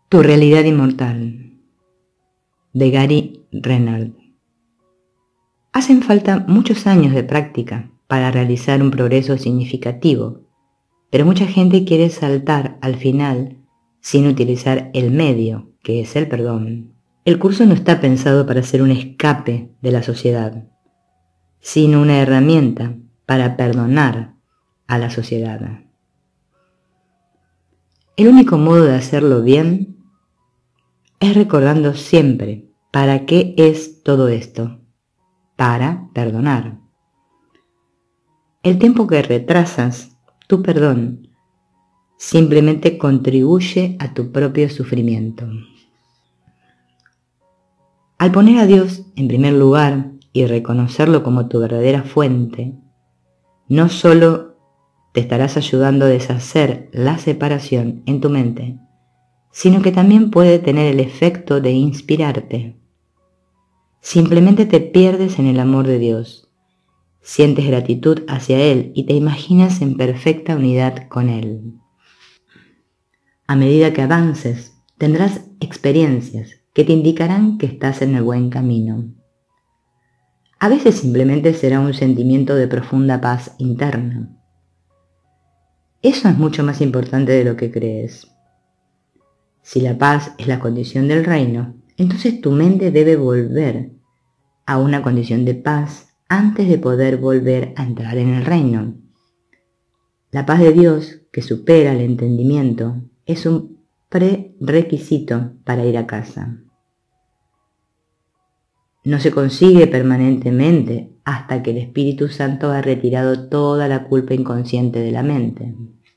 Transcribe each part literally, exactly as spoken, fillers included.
Tu realidad inmortal, de Gary Renard. Hacen falta muchos años de práctica para realizar un progreso significativo, pero mucha gente quiere saltar al final sin utilizar el medio, que es el perdón. El curso no está pensado para ser un escape de la sociedad, sino una herramienta para perdonar a la sociedad. El único modo de hacerlo bien es recordando siempre para qué es todo esto, para perdonar. El tiempo que retrasas tu perdón simplemente contribuye a tu propio sufrimiento. Al poner a Dios en primer lugar y reconocerlo como tu verdadera fuente, no solo te estarás ayudando a deshacer la separación en tu mente, sino que también puede tener el efecto de inspirarte. Simplemente te pierdes en el amor de Dios, sientes gratitud hacia Él y te imaginas en perfecta unidad con Él. A medida que avances, tendrás experiencias que te indicarán que estás en el buen camino. A veces simplemente será un sentimiento de profunda paz interna. Eso es mucho más importante de lo que crees. Si la paz es la condición del reino, entonces tu mente debe volver a una condición de paz antes de poder volver a entrar en el reino. La paz de Dios, que supera el entendimiento, es un prerequisito para ir a casa. No se consigue permanentemente hasta que el Espíritu Santo ha retirado toda la culpa inconsciente de la mente.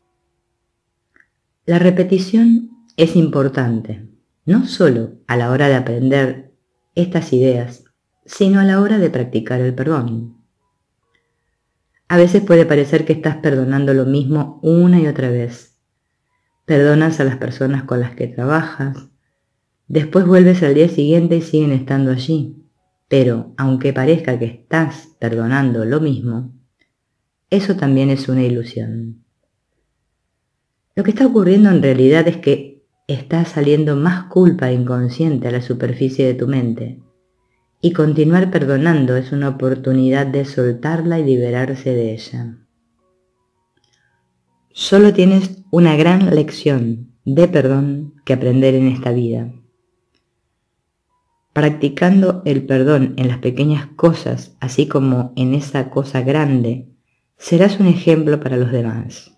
La repetición es importante, no solo a la hora de aprender estas ideas, sino a la hora de practicar el perdón. A veces puede parecer que estás perdonando lo mismo una y otra vez. Perdonas a las personas con las que trabajas, después vuelves al día siguiente y siguen estando allí. Pero, aunque parezca que estás perdonando lo mismo, eso también es una ilusión. Lo que está ocurriendo en realidad es que está saliendo más culpa inconsciente a la superficie de tu mente, y continuar perdonando es una oportunidad de soltarla y liberarse de ella. Solo tienes una gran lección de perdón que aprender en esta vida. Practicando el perdón en las pequeñas cosas, así como en esa cosa grande, serás un ejemplo para los demás.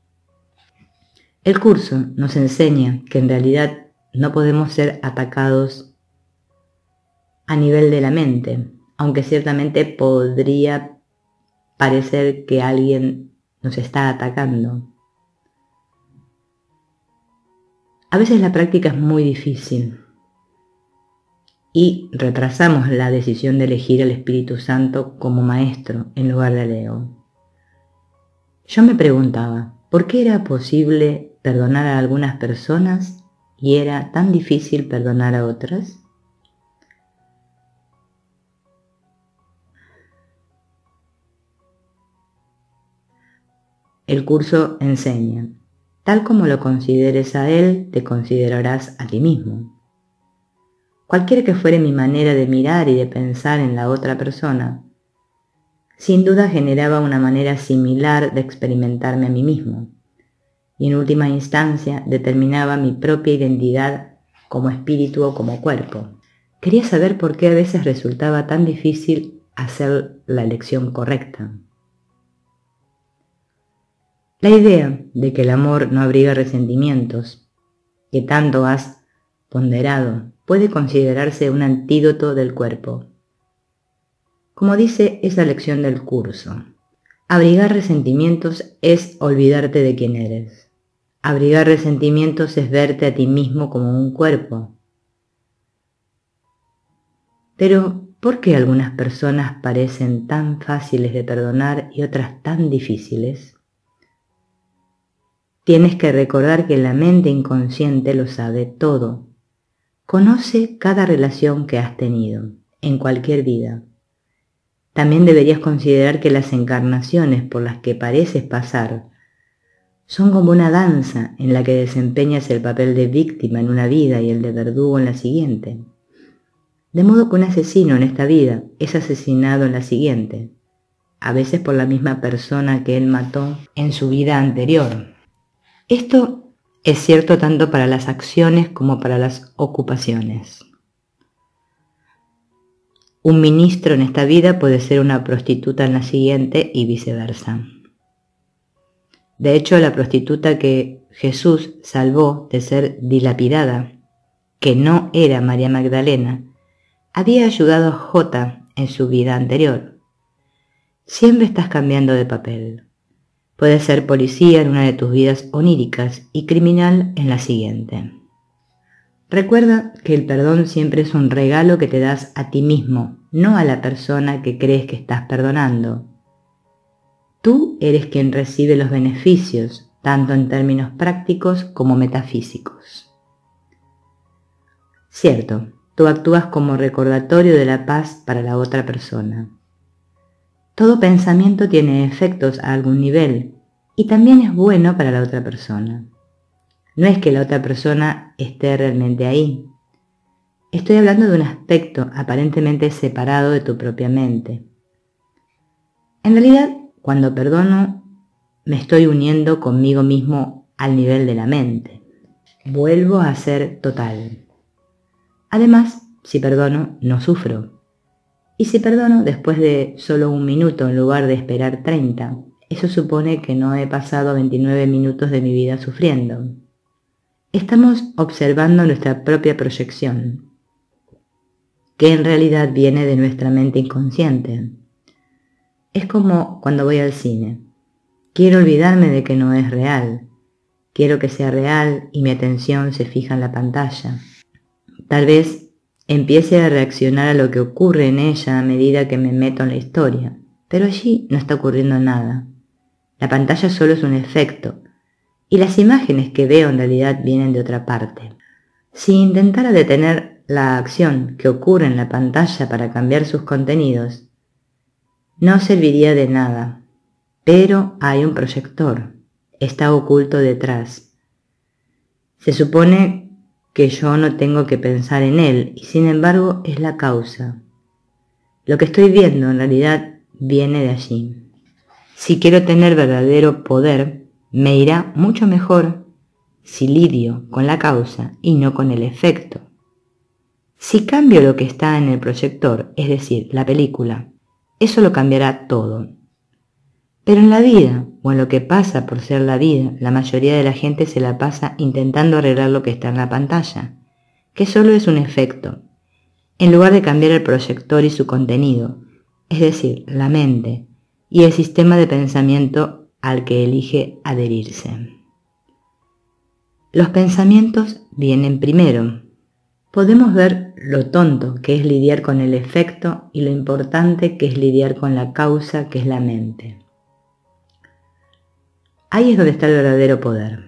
El curso nos enseña que en realidad no podemos ser atacados a nivel de la mente, aunque ciertamente podría parecer que alguien nos está atacando. A veces la práctica es muy difícil y retrasamos la decisión de elegir al Espíritu Santo como maestro en lugar del ego. Yo me preguntaba, ¿por qué era posible perdonar a algunas personas y era tan difícil perdonar a otras? El curso enseña, tal como lo consideres a él, te considerarás a ti mismo. Cualquiera que fuere mi manera de mirar y de pensar en la otra persona, sin duda generaba una manera similar de experimentarme a mí mismo, y en última instancia determinaba mi propia identidad como espíritu o como cuerpo. Quería saber por qué a veces resultaba tan difícil hacer la elección correcta. La idea de que el amor no abriga resentimientos, que tanto has ponderado, puede considerarse un antídoto del cuerpo. Como dice esa lección del curso, abrigar resentimientos es olvidarte de quién eres. Abrigar resentimientos es verte a ti mismo como un cuerpo. Pero, ¿por qué algunas personas parecen tan fáciles de perdonar y otras tan difíciles? Tienes que recordar que la mente inconsciente lo sabe todo. Conoce cada relación que has tenido, en cualquier vida. También deberías considerar que las encarnaciones por las que pareces pasar son como una danza en la que desempeñas el papel de víctima en una vida y el de verdugo en la siguiente. De modo que un asesino en esta vida es asesinado en la siguiente, a veces por la misma persona que él mató en su vida anterior. Esto es cierto tanto para las acciones como para las ocupaciones. Un ministro en esta vida puede ser una prostituta en la siguiente y viceversa. De hecho, la prostituta que Jesús salvó de ser dilapidada, que no era María Magdalena, había ayudado a Jota en su vida anterior. Siempre estás cambiando de papel. Puedes ser policía en una de tus vidas oníricas y criminal en la siguiente. Recuerda que el perdón siempre es un regalo que te das a ti mismo, no a la persona que crees que estás perdonando. Tú eres quien recibe los beneficios, tanto en términos prácticos como metafísicos. Cierto, tú actúas como recordatorio de la paz para la otra persona. Todo pensamiento tiene efectos a algún nivel y también es bueno para la otra persona. No es que la otra persona esté realmente ahí. Estoy hablando de un aspecto aparentemente separado de tu propia mente. En realidad, cuando perdono, me estoy uniendo conmigo mismo al nivel de la mente. Vuelvo a ser total. Además, si perdono, no sufro. Y si perdono después de solo un minuto en lugar de esperar treinta, eso supone que no he pasado veintinueve minutos de mi vida sufriendo. Estamos observando nuestra propia proyección, que en realidad viene de nuestra mente inconsciente. Es como cuando voy al cine. Quiero olvidarme de que no es real. Quiero que sea real y mi atención se fija en la pantalla. Tal vez empiece a reaccionar a lo que ocurre en ella a medida que me meto en la historia, pero allí no está ocurriendo nada. La pantalla solo es un efecto, y las imágenes que veo en realidad vienen de otra parte. Si intentara detener la acción que ocurre en la pantalla para cambiar sus contenidos, no serviría de nada, pero hay un proyector, está oculto detrás. Se supone que yo no tengo que pensar en él y sin embargo es la causa. Lo que estoy viendo en realidad viene de allí. Si quiero tener verdadero poder, me irá mucho mejor si lidio con la causa y no con el efecto. Si cambio lo que está en el proyector, es decir, la película, eso lo cambiará todo. Pero en la vida, o en lo que pasa por ser la vida, la mayoría de la gente se la pasa intentando arreglar lo que está en la pantalla, que solo es un efecto, en lugar de cambiar el proyector y su contenido, es decir, la mente y el sistema de pensamiento al que elige adherirse. Los pensamientos vienen primero. Podemos ver lo tonto que es lidiar con el efecto y lo importante que es lidiar con la causa que es la mente. Ahí es donde está el verdadero poder.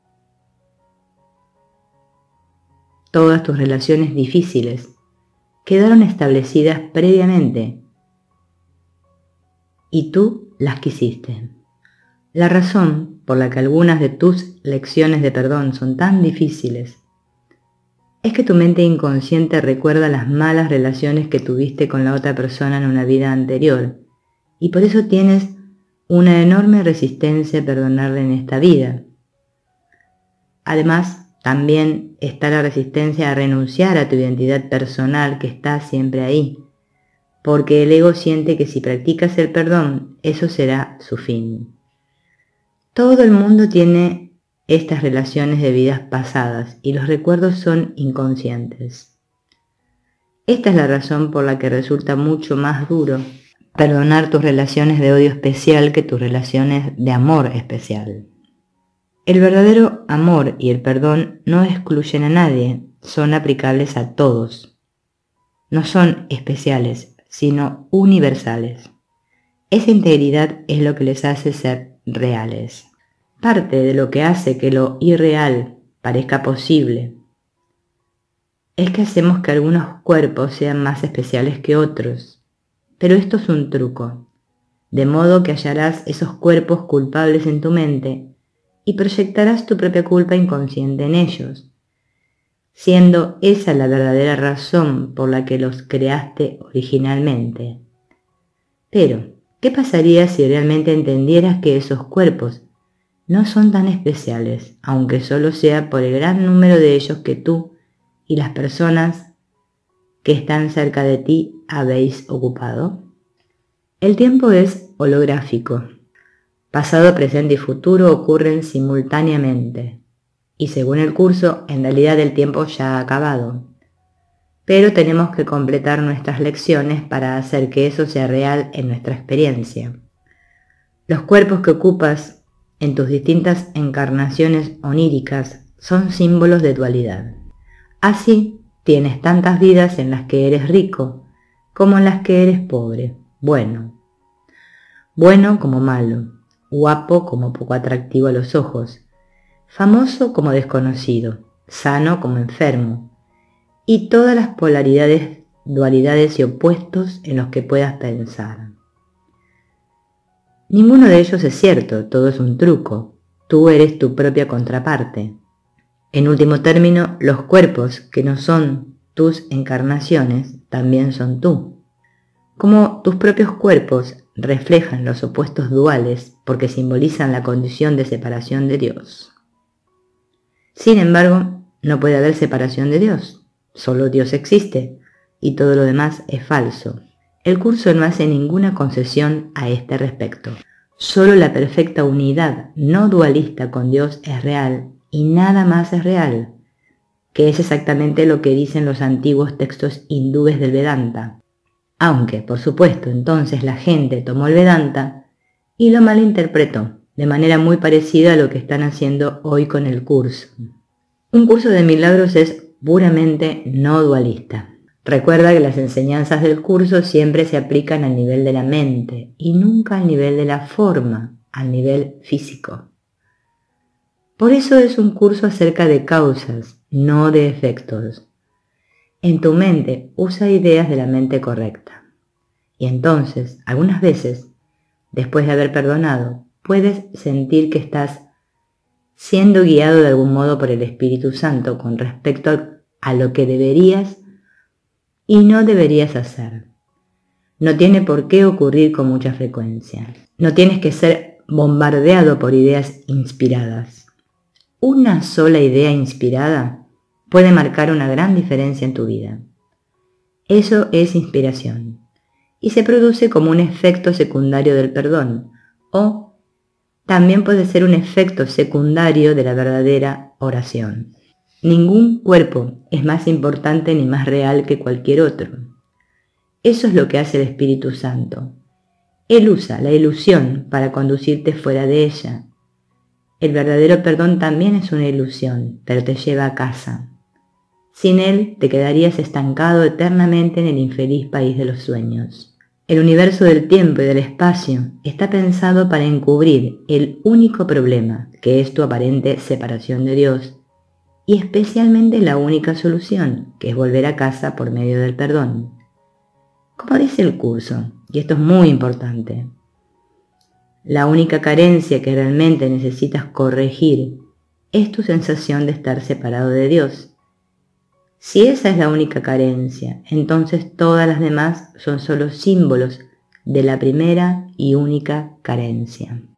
Todas tus relaciones difíciles quedaron establecidas previamente y tú las quisiste. La razón por la que algunas de tus lecciones de perdón son tan difíciles es que tu mente inconsciente recuerda las malas relaciones que tuviste con la otra persona en una vida anterior y por eso tienes una enorme resistencia a perdonarle en esta vida. Además, también está la resistencia a renunciar a tu identidad personal que está siempre ahí, porque el ego siente que si practicas el perdón, eso será su fin. Todo el mundo tiene estas relaciones de vidas pasadas y los recuerdos son inconscientes. Esta es la razón por la que resulta mucho más duro perdonar tus relaciones de odio especial que tus relaciones de amor especial. El verdadero amor y el perdón no excluyen a nadie, son aplicables a todos. No son especiales, sino universales. Esa integridad es lo que les hace ser reales. Parte de lo que hace que lo irreal parezca posible es que hacemos que algunos cuerpos sean más especiales que otros. Pero esto es un truco, de modo que hallarás esos cuerpos culpables en tu mente y proyectarás tu propia culpa inconsciente en ellos, siendo esa la verdadera razón por la que los creaste originalmente. Pero, ¿qué pasaría si realmente entendieras que esos cuerpos no son tan especiales, aunque solo sea por el gran número de ellos que tú y las personas que están cerca de ti habéis ocupado? El tiempo es holográfico. Pasado, presente y futuro ocurren simultáneamente, y según el curso, en realidad el tiempo ya ha acabado. Pero tenemos que completar nuestras lecciones para hacer que eso sea real en nuestra experiencia. Los cuerpos que ocupas en tus distintas encarnaciones oníricas son símbolos de dualidad. Así, tienes tantas vidas en las que eres rico, como en las que eres pobre, bueno. Bueno como malo, guapo como poco atractivo a los ojos, famoso como desconocido, sano como enfermo, y todas las polaridades, dualidades y opuestos en los que puedas pensar. Ninguno de ellos es cierto, todo es un truco, tú eres tu propia contraparte. En último término, los cuerpos que no son tus encarnaciones también son tú. Como tus propios cuerpos reflejan los opuestos duales porque simbolizan la condición de separación de Dios. Sin embargo, no puede haber separación de Dios, solo Dios existe y todo lo demás es falso. El curso no hace ninguna concesión a este respecto. Solo la perfecta unidad no dualista con Dios es real y nada más es real, que es exactamente lo que dicen los antiguos textos hindúes del Vedanta. Aunque, por supuesto, entonces la gente tomó el Vedanta y lo malinterpretó, de manera muy parecida a lo que están haciendo hoy con el curso. Un curso de milagros es puramente no dualista. Recuerda que las enseñanzas del curso siempre se aplican al nivel de la mente y nunca al nivel de la forma, al nivel físico. Por eso es un curso acerca de causas, no de efectos. En tu mente usa ideas de la mente correcta. Y entonces, algunas veces, después de haber perdonado, puedes sentir que estás siendo guiado de algún modo por el Espíritu Santo con respecto a lo que deberías y no deberías hacer. No tiene por qué ocurrir con mucha frecuencia. No tienes que ser bombardeado por ideas inspiradas. Una sola idea inspirada puede marcar una gran diferencia en tu vida. Eso es inspiración y se produce como un efecto secundario del perdón, o también puede ser un efecto secundario de la verdadera oración. Ningún cuerpo es más importante ni más real que cualquier otro. Eso es lo que hace el Espíritu Santo. Él usa la ilusión para conducirte fuera de ella. El verdadero perdón también es una ilusión, pero te lleva a casa. Sin él te quedarías estancado eternamente en el infeliz país de los sueños. El universo del tiempo y del espacio está pensado para encubrir el único problema, que es tu aparente separación de Dios, y especialmente la única solución, que es volver a casa por medio del perdón. Como dice el curso, y esto es muy importante, la única carencia que realmente necesitas corregir es tu sensación de estar separado de Dios. Si esa es la única carencia, entonces todas las demás son solo símbolos de la primera y única carencia.